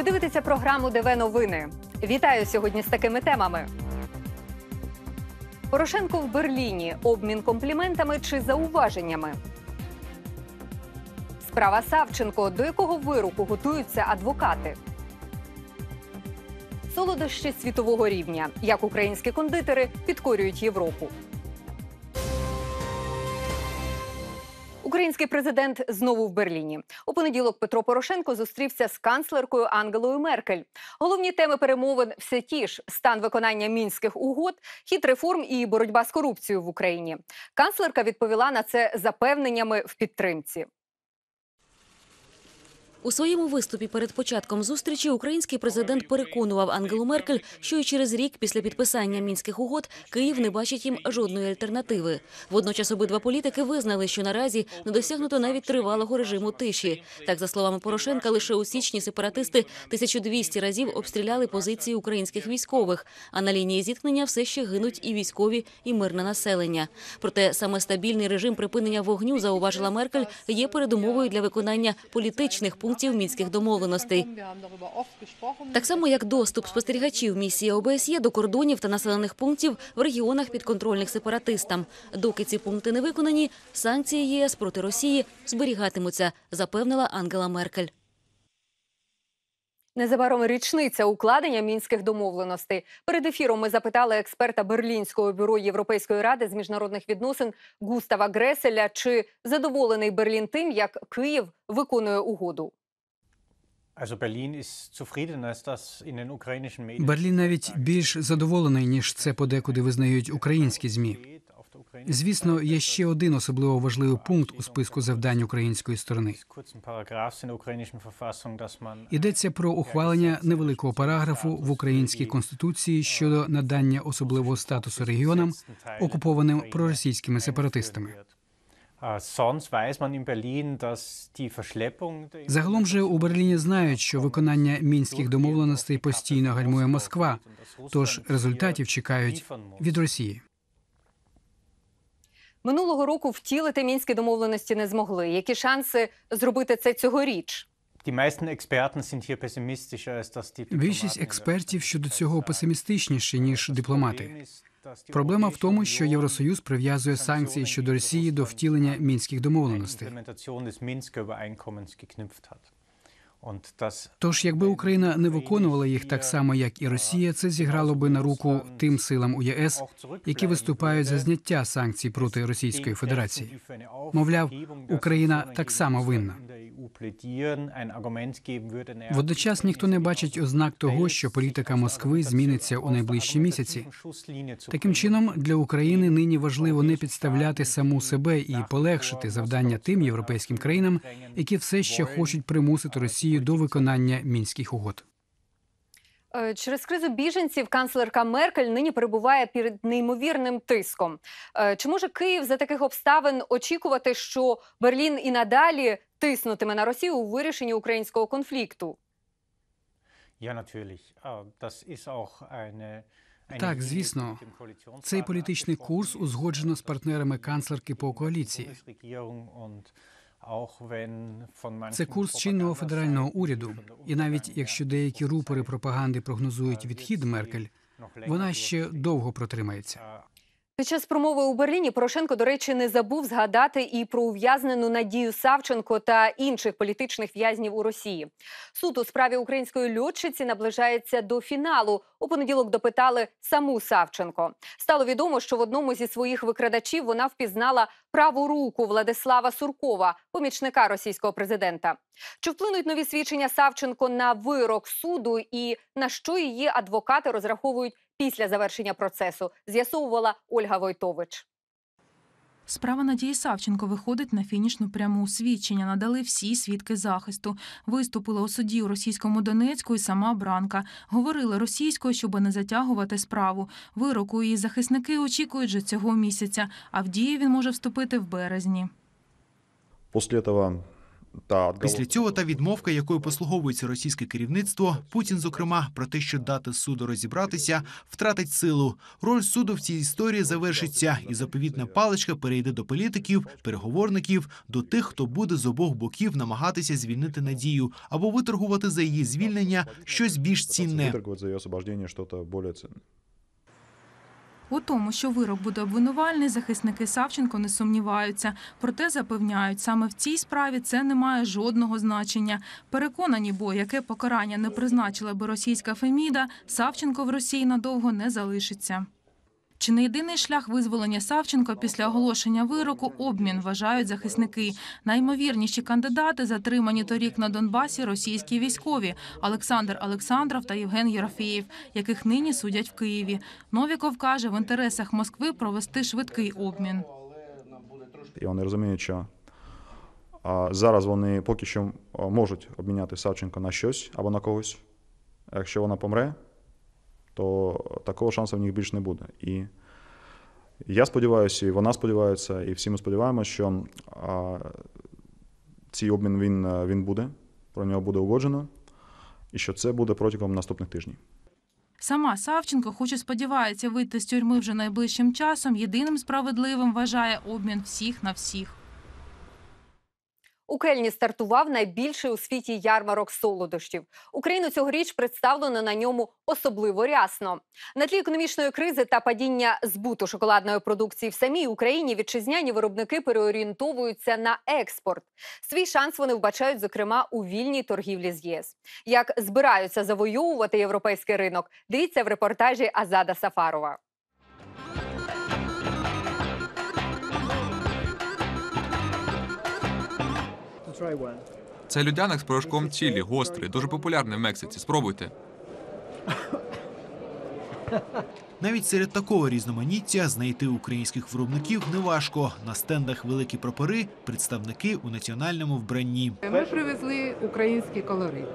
дивитеся програму ДВ Новини. Вітаю сьогодні з такими темами. Порошенко в Берліні. Обмін компліментами чи зауваженнями? Справа Савченко. До якого вироку готуються адвокати? Солодощі світового рівня. Як українські кондитери підкорюють Європу? Український президент знову в Берліні. У понеділок Петро Порошенко зустрівся з канцлеркою Ангелою Меркель. Головні теми перемовин все ті ж – стан виконання Мінських угод, хід реформ і боротьба з корупцією в Україні. Канцлерка відповіла на це запевненнями в підтримці. У своєму виступі перед початком зустрічі український президент переконував Ангелу Меркель, що і через рік після підписання Мінських угод Київ не бачить їм жодної альтернативи. Водночас обидва політики визнали, що наразі не досягнуто навіть тривалого режиму тиші. Так, за словами Порошенка, лише у січні сепаратисти 1200 разів обстріляли позиції українських військових, а на лінії зіткнення все ще гинуть і військові, і мирне населення. Проте саме стабільний режим припинення вогню, зауважила Меркель, є передумовою для виконання політичних пунктів Мінських домовленостей. Так само, як доступ спостерігачів місії ОБСЄ до кордонів та населених пунктів в регіонах підконтрольних сепаратистам. Доки ці пункти не виконані, санкції ЄС проти Росії зберігатимуться, запевнила Ангела Меркель. Незабаром річниця укладення Мінських домовленостей. Перед ефіром ми запитали експерта Берлінського бюро Європейської ради з міжнародних відносин Густава Греселя, чи задоволений Берлін тим, як Київ виконує угоду. Берлін навіть більш задоволений, ніж це подекуди визнають українські ЗМІ. Звісно, є ще один особливо важливий пункт у списку завдань української сторони. Йдеться про ухвалення невеликого параграфу в українській конституції щодо надання особливого статусу регіонам, окупованим проросійськими сепаратистами. Загалом же у Берліні знають, що виконання Мінських домовленостей постійно гальмує Москва, тож результатів чекають від Росії. Минулого року втілити Мінські домовленості не змогли. Які шанси зробити це цьогоріч? Більшість експертів щодо цього песимістичніші, ніж дипломати. Проблема в тому, що Євросоюз прив'язує санкції щодо Росії до втілення Мінських домовленостей. Тож, якби Україна не виконувала їх так само, як і Росія, це зіграло би на руку тим силам у ЄС, які виступають за зняття санкцій проти Російської Федерації. Мовляв, Україна так само винна. Водночас ніхто не бачить ознак того, що політика Москви зміниться у найближчі місяці. Таким чином, для України нині важливо не підставляти саму себе і полегшити завдання тим європейським країнам, які все ще хочуть примусити Росію до виконання Мінських угод. Через кризу біженців канцлерка Меркель нині перебуває під неймовірним тиском. Чи може Київ за таких обставин очікувати, що Берлін і надалі тиснутиме на Росію у вирішенні українського конфлікту? Так, звісно. Цей політичний курс узгоджено з партнерами канцлерки по коаліції. Це курс чинного федерального уряду. І навіть якщо деякі рупори пропаганди прогнозують відхід Меркель, вона ще довго протримається. Під час промови у Берліні Порошенко, до речі, не забув згадати і про ув'язнену Надію Савченко та інших політичних в'язнів у Росії. Суд у справі української льотчиці наближається до фіналу. У понеділок допитали саму Савченко. Стало відомо, що в одному зі своїх викрадачів вона впізнала праву руку Владислава Суркова, помічника російського президента. Чи вплинуть нові свідчення Савченко на вирок суду і на що її адвокати розраховують після завершення процесу, з'ясовувала Ольга Войтович. Справа Надії Савченко виходить на фінішну пряму. Свідчення надали всі свідки захисту. Виступила у суді у російському Донецьку і сама Бранка. Говорили російською, щоб не затягувати справу. Вироку її захисники очікують вже цього місяця, а в дію він може вступити в березні. Після цього Після цього та відмовка, якою послуговується російське керівництво, Путін, зокрема, про те, що дати суду розібратися, втратить силу. Роль суду в цій історії завершиться, і заповітна паличка перейде до політиків, переговорників, до тих, хто буде з обох боків намагатися звільнити Надію або виторгувати за її звільнення щось більш цінне. У тому, що вирок буде обвинувальний, захисники Савченко не сумніваються. Проте запевняють, саме в цій справі це не має жодного значення. Переконані, бо яке покарання не призначила би російська Феміда, Савченко в Росії надовго не залишиться. Чи не єдиний шлях визволення Савченко після оголошення вироку – обмін, вважають захисники. Найімовірніші кандидати затримані торік на Донбасі російські військові – Олександр Олександров та Євген Єрофєєв, яких нині судять в Києві. Новіков каже, в інтересах Москви провести швидкий обмін. І вони розуміють, що зараз вони поки що можуть обміняти Савченко на щось або на когось. А якщо вона помре, то такого шансу в них більше не буде. І я сподіваюся, і вона сподівається, і всі ми сподіваємося, що цей обмін він буде, про нього буде угоджено, і що це буде протягом наступних тижнів. Сама Савченко, хоч і сподівається вийти з тюрми вже найближчим часом, єдиним справедливим вважає обмін всіх на всіх. У Кельні стартував найбільший у світі ярмарок солодощів. Україну цьогоріч представлено на ньому особливо рясно. На тлі економічної кризи та падіння збуту шоколадної продукції в самій Україні вітчизняні виробники переорієнтовуються на експорт. Свій шанс вони вбачають, зокрема, у вільній торгівлі з ЄС. Як збираються завоювати європейський ринок, дивіться в репортажі Азада Сафарова. Це людяник з порошком чілі, гострий, дуже популярний в Мексиці. Спробуйте. Навіть серед такого різноманіття знайти українських виробників неважко. На стендах великі прапори, представники у національному вбранні. Ми привезли український колорит.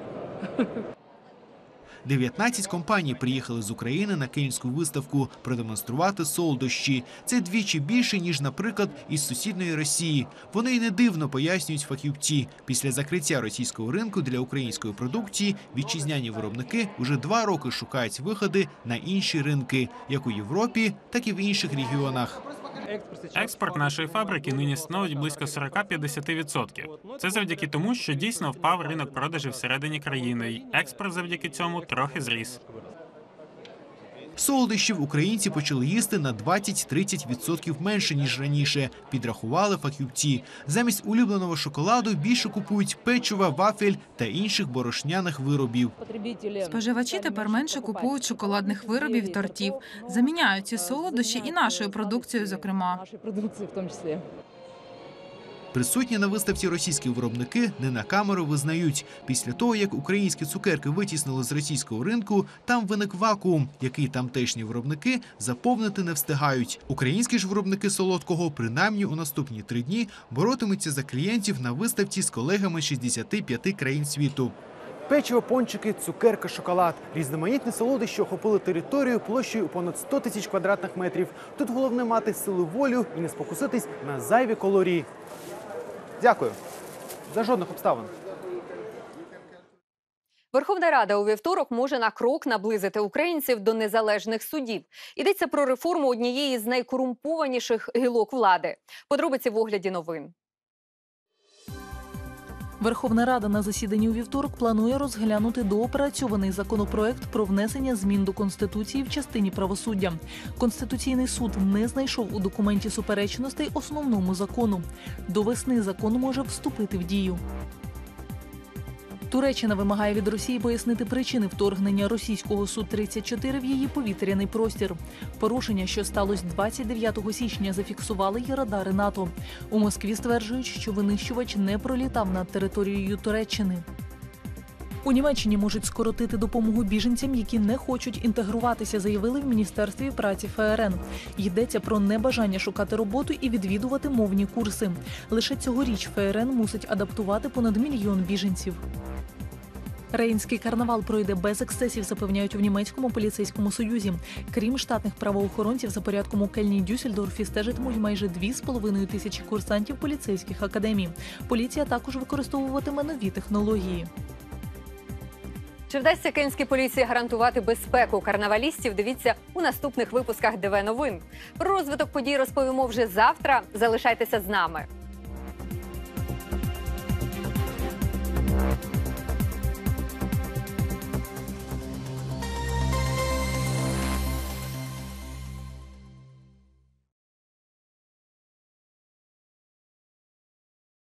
19 компаній приїхали з України на Кельнську виставку продемонструвати солодощі. Це двічі більше, ніж, наприклад, із сусідної Росії. Воно й не дивно, пояснюють фахівці. Після закриття російського ринку для української продукції вітчизняні виробники уже 2 роки шукають виходи на інші ринки, як у Європі, так і в інших регіонах. Експорт нашої фабрики нині становить близько 40-50%. Це завдяки тому, що дійсно впав ринок продажів всередині країни, і експорт завдяки цьому трохи зріс. Солодощів українці почали їсти на 20-30% менше, ніж раніше, підрахували фахівці. Замість улюбленого шоколаду більше купують печива, вафель та інших борошняних виробів. Споживачі тепер менше купують шоколадних виробів і тортів. Заміняють ці солодощі і нашою продукцією, зокрема. Присутні на виставці російські виробники не на камеру визнають. Після того, як українські цукерки витіснили з російського ринку, там виник вакуум, який тамтешні виробники заповнити не встигають. Українські ж виробники солодкого, принаймні у наступні 3 дні, боротимуться за клієнтів на виставці з колегами з 65 країн світу. Печиво, пончики, цукерка, шоколад. Різноманітні солодощі охопили територію площею у понад 100 тисяч квадратних метрів. Тут головне мати силу волю і не спокуситись на зайві калорії. Дякую. За жодних обставин. Верховна Рада у вівторок може на крок наблизити українців до незалежних судів. Йдеться про реформу однієї з найкорумпованіших гілок влади. Подробиці в огляді новин. Верховна Рада на засіданні у вівторок планує розглянути доопрацьований законопроект про внесення змін до Конституції в частині правосуддя. Конституційний суд не знайшов у документі суперечностей основному закону. До весни закон може вступити в дію. Туреччина вимагає від Росії пояснити причини вторгнення російського Су-34 в її повітряний простір. Порушення, що сталося 29 січня, зафіксували й радари НАТО. У Москві стверджують, що винищувач не пролітав над територією Туреччини. У Німеччині можуть скоротити допомогу біженцям, які не хочуть інтегруватися, заявили в Міністерстві праці ФРН. Йдеться про небажання шукати роботу і відвідувати мовні курси. Лише цьогоріч ФРН мусить адаптувати понад 1 мільйон біженців. Рейнський карнавал пройде без ексцесів, запевняють у німецькому поліцейському союзі. Крім штатних правоохоронців, за порядком у Кельні й Дюссельдорфі стежитимуть майже 2,5 тисячі курсантів поліцейських академій. Поліція також використовуватиме нові технології. Чи вдасться кельнській поліції гарантувати безпеку карнавалістів? Дивіться у наступних випусках ДВ Новин. Про розвиток подій розповімо вже завтра. Залишайтеся з нами.